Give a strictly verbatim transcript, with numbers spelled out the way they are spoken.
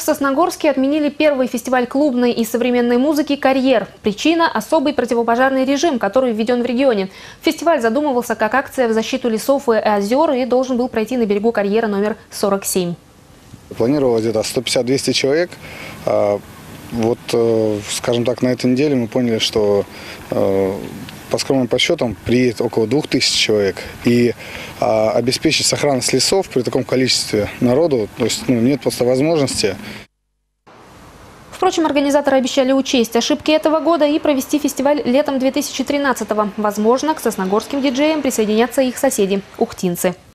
Сосногорске отменили первый фестиваль клубной и современной музыки «Карьер». Причина – особый противопожарный режим, который введен в регионе. Фестиваль задумывался как акция в защиту лесов и озер и должен был пройти на берегу карьера номер сорок семь. Планировалось где-то сто пятьдесят — двести человек. Вот, скажем так, на этой неделе мы поняли, что по скромным подсчетам приедет около двух тысяч человек. И а, обеспечить сохранность лесов при таком количестве народу, то есть ну, нет просто возможности. Впрочем, организаторы обещали учесть ошибки этого года и провести фестиваль летом две тысячи тринадцатого. Возможно, к сосногорским диджеям присоединятся их соседи – ухтинцы.